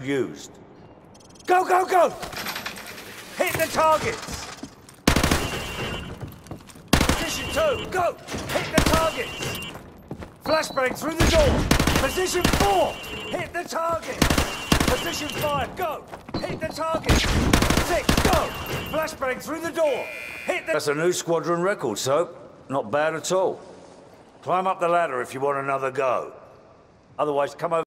used. Go, go, go! Hit the targets! Position 2, go! Hit the targets! Flashbang through the door! Position 4, hit the target! Position 5, go! Hit the target! 6, go! Flashbang through the door! Hit the... That's a new squadron record, Soap. Not bad at all. Climb up the ladder if you want another go. Otherwise, come over.